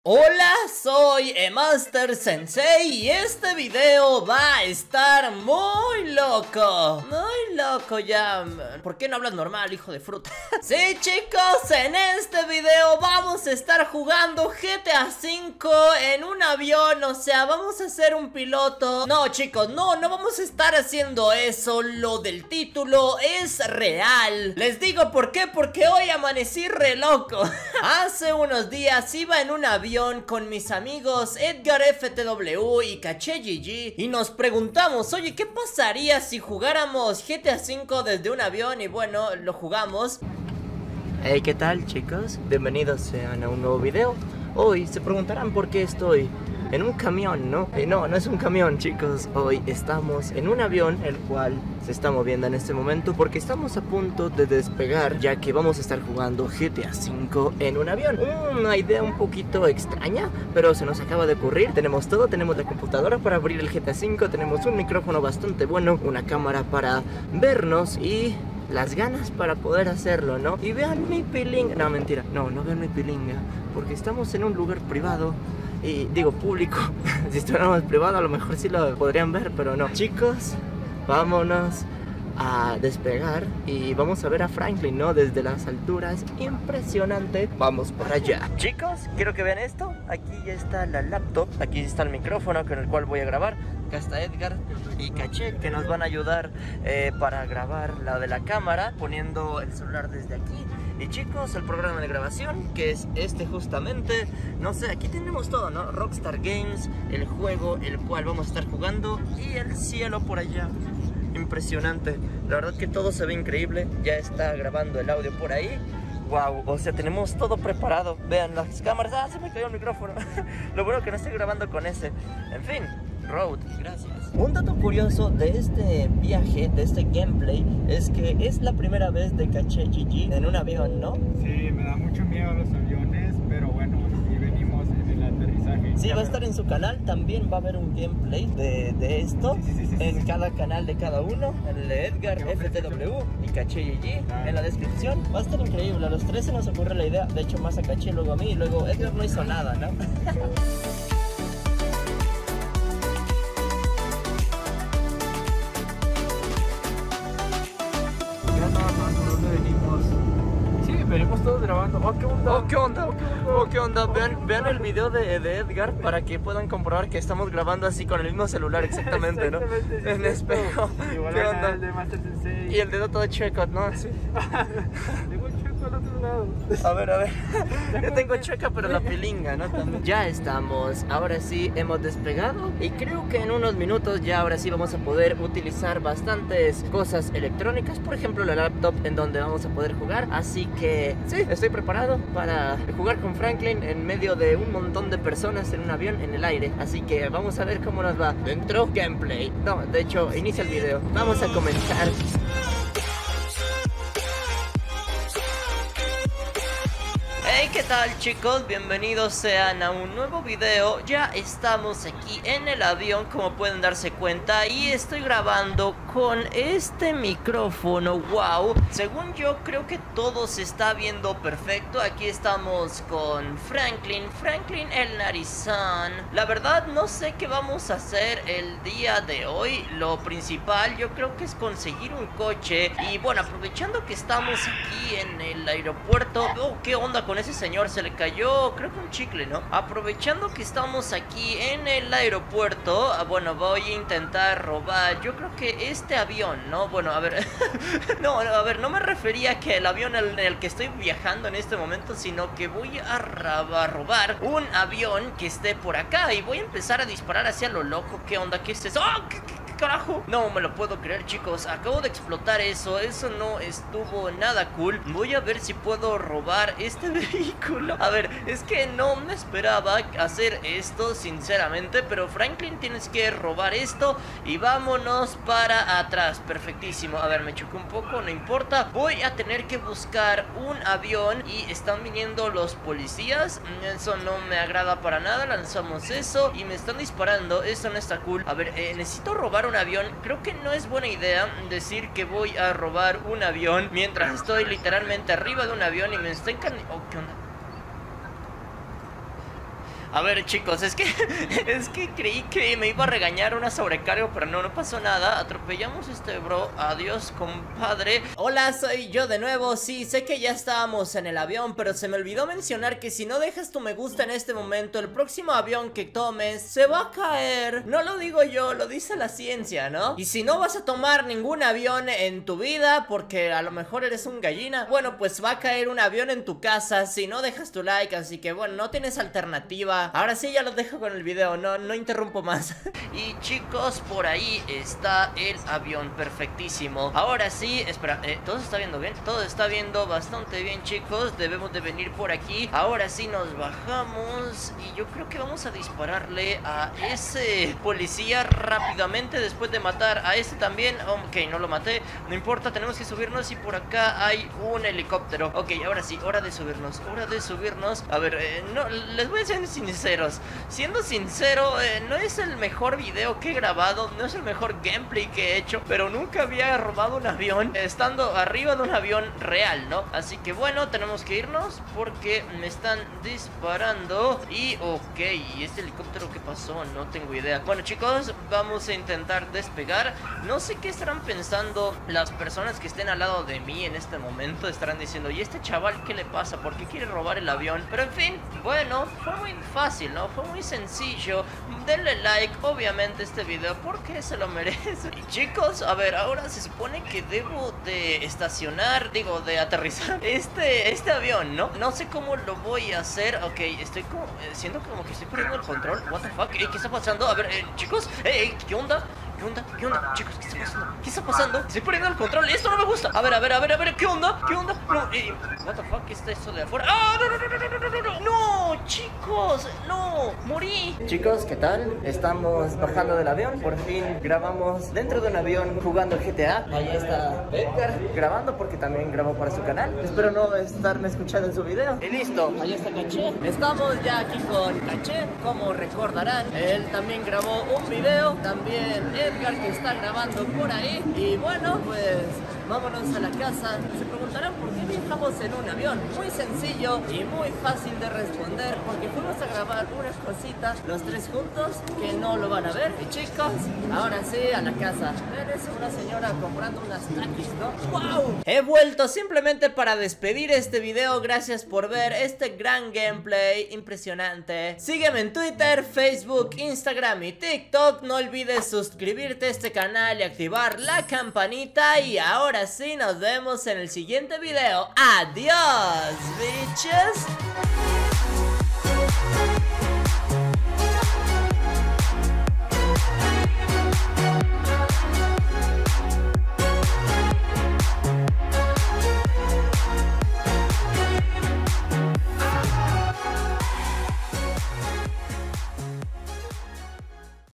Hola, soy Master Sensei y este video va a estar muy loco. Muy loco ya. ¿Por qué no hablas normal, hijo de fruta? Sí, chicos, en este video vamos a estar jugando GTA V en un avión. O sea, vamos a ser un piloto. No, chicos, no vamos a estar haciendo eso. Lo del título es real. Les digo por qué, porque hoy amanecí re loco. Hace unos días iba en un avión con mis amigos Edgar FTW y Caché GG y nos preguntamos, oye, ¿qué pasaría si jugáramos GTA V desde un avión? Y bueno, lo jugamos. Hey, ¿qué tal, chicos? Bienvenidos sean a un nuevo video. Hoy se preguntarán por qué estoy en un camión, ¿no? No es un camión, chicos. Hoy estamos en un avión, el cual se está moviendo en este momento porque estamos a punto de despegar, ya que vamos a estar jugando GTA V en un avión. Una idea un poquito extraña, pero se nos acaba de ocurrir. Tenemos todo, tenemos la computadora para abrir el GTA V, tenemos un micrófono bastante bueno, una cámara para vernos y las ganas para poder hacerlo, ¿no? Y vean mi pilinga. No, mentira, no vean mi pilinga, porque estamos en un lugar privado. Y digo público. Si estuviéramos privado a lo mejor sí lo podrían ver, pero no. Chicos, vámonos a despegar y vamos a ver a Franklin, ¿no? Desde las alturas, impresionante. Vamos para allá. Chicos, quiero que vean esto. Aquí ya está la laptop, aquí está el micrófono con el cual voy a grabar. Acá está Edgar y Caché, que nos van a ayudar para grabar la de la cámara, poniendo el celular desde aquí. Y chicos, el programa de grabación, que es este justamente. No sé, aquí tenemos todo, ¿no? Rockstar Games, el juego el cual vamos a estar jugando, y el cielo por allá. Impresionante, la verdad que todo se ve increíble. Ya está grabando el audio por ahí. Wow, o sea, tenemos todo preparado. Vean las cámaras. Ah, se me cayó el micrófono. Lo bueno que no estoy grabando con ese. En fin, Road, gracias. Un dato curioso de este viaje, de este gameplay, es que es la primera vez de Caché GG en un avión, ¿no? Sí, me da mucho miedo los aviones, pero bueno, aquí venimos en el aterrizaje. Sí, va a estar en su canal, también va a haber un gameplay de esto, en cada canal de cada uno, el de Edgar FTW y Caché GG, en la descripción. Va a estar increíble, a los tres se nos ocurre la idea, de hecho más a Caché, luego a mí, y luego Edgar no hizo nada, ¿no? Venimos todos grabando. Oh, ¿qué onda? Oh, ¿qué onda? Oh, ¿qué onda? Vean el video de Edgar para que puedan comprobar que estamos grabando así con el mismo celular exactamente, ¿no? Exactamente, en espejo. Igual ¿Qué onda? el de Master Sensei. Y el dedo todo chueco, ¿no? Sí. Tengo el chueco al otro lado. A ver. Yo tengo chueca, pero la pilinga, ¿no? También. Ya estamos. Ahora sí hemos despegado. Y creo que en unos minutos ya ahora sí vamos a poder utilizar bastantes cosas electrónicas. Por ejemplo, la laptop en donde vamos a poder jugar. Así que sí, estoy preparado para jugar con Franklin en medio de un montón de personas en un avión en el aire. Así que vamos a ver cómo nos va. Dentro, gameplay. No, de hecho, inicia el video. Vamos a comenzar. Hey, ¿qué tal, chicos? Bienvenidos sean a un nuevo video. Ya estamos aquí en el avión, como pueden darse cuenta, y estoy grabando con este micrófono. Wow, según yo creo que todo se está viendo perfecto. Aquí estamos con Franklin el narizón. La verdad no sé qué vamos a hacer el día de hoy. Lo principal yo creo que es conseguir un coche. Y bueno, aprovechando que estamos aquí en el aeropuerto. Oh, ¿qué onda con ese señor? Se le cayó, creo que un chicle, ¿no? Aprovechando que estamos aquí en el aeropuerto, bueno, voy a intentar robar, yo creo que este avión, ¿no? Bueno, a ver, no, a ver, no me refería a que el avión en el que estoy viajando en este momento, sino que voy a robar un avión que esté por acá y voy a empezar a disparar hacia lo loco. ¿Qué onda? ¿Qué es eso? ¡Oh! ¿Qué carajo? No me lo puedo creer, chicos. Acabo de explotar eso. Eso no estuvo nada cool. Voy a ver si puedo robar este vehículo. A ver, es que no me esperaba hacer esto, sinceramente. Pero Franklin, tienes que robar esto y vámonos para atrás. Perfectísimo. A ver, me choqué un poco, no importa. Voy a tener que buscar un avión y están viniendo los policías. Eso no me agrada para nada. Lanzamos eso y me están disparando. Eso no está cool. A ver, necesito robar un avión. Creo que no es buena idea decir que voy a robar un avión mientras estoy literalmente arriba de un avión y me están... Oh, ¿qué onda? A ver, chicos, es que creí que me iba a regañar una sobrecarga, pero no pasó nada. Atropellamos bro. Adiós, compadre. Hola, soy yo de nuevo. Sí, sé que ya estábamos en el avión, pero se me olvidó mencionar que si no dejas tu me gusta en este momento, el próximo avión que tomes se va a caer. No lo digo yo, lo dice la ciencia, ¿no? Y si no vas a tomar ningún avión en tu vida, porque a lo mejor eres un gallina, bueno, pues va a caer un avión en tu casa si no dejas tu like. Así que bueno, no tienes alternativa. Ahora sí ya lo dejo con el video, no interrumpo más. Y chicos, por ahí está el avión, perfectísimo. Ahora sí, espera, ¿todo se está viendo bien? Todo está viendo bastante bien, chicos. Debemos de venir por aquí. Ahora sí nos bajamos y yo creo que vamos a dispararle a ese policía rápidamente después de matar a este también. Ok, no lo maté, no importa, tenemos que subirnos y por acá hay un helicóptero. Ok, ahora sí, hora de subirnos, hora de subirnos. A ver, no, les voy a ser sinceros. Siendo sincero, no es el mejor video que he grabado, no es el mejor gameplay que he hecho, pero nunca había robado un avión estando arriba de un avión real, ¿no? Así que bueno, tenemos que irnos porque me están disparando. Y ok, ¿y este helicóptero qué pasó? No tengo idea. Bueno, chicos, vamos a intentar despegar. No sé qué estarán pensando las personas que estén al lado de mí en este momento. Estarán diciendo, ¿y este chaval qué le pasa? ¿Por qué quiere robar el avión? Pero en fin, bueno, fue muy fácil, ¿no? Fue muy sencillo. Denle like, obviamente, a este video porque se lo merece. Y chicos, a ver, ahora se supone que debo de estacionar, digo, de aterrizar este avión, ¿no? No sé cómo lo voy a hacer. Ok, estoy como, siento como que estoy perdiendo el control. What the fuck, ¿qué está pasando? A ver, chicos, ¿qué onda? ¿Qué onda? ¿Qué onda? Chicos, ¿qué está pasando? ¿Qué está pasando? Estoy perdiendo el control. Esto no me gusta. A ver, ¿qué onda? ¿Qué onda? No, what the fuck, ¿qué está esto de afuera? ¡Ah! No, chicos, no, morí. Chicos, ¿qué tal? Estamos bajando del avión. Por fin grabamos dentro de un avión jugando GTA. Ahí está Edgar grabando porque también grabó para su canal. Espero no estarme escuchando en su video. Y listo, ahí está Caché. Estamos ya aquí con Caché. Como recordarán, él también grabó un video. También Edgar, que está grabando por ahí. Y bueno, pues vámonos a la casa. Se preguntarán por qué viajamos en un avión. Muy sencillo y muy fácil de responder, porque fuimos a grabar unas cositas los tres juntos que no lo van a ver. Y chicos, ahora sí, a la casa. Eres una señora comprando unas taquis, ¿no? ¡Wow! He vuelto simplemente para despedir este video. Gracias por ver este gran gameplay impresionante. Sígueme en Twitter, Facebook, Instagram y TikTok. No olvides suscribirte a este canal y activar la campanita. Y ahora sí, nos vemos en el siguiente video. ¡Adiós, bitches!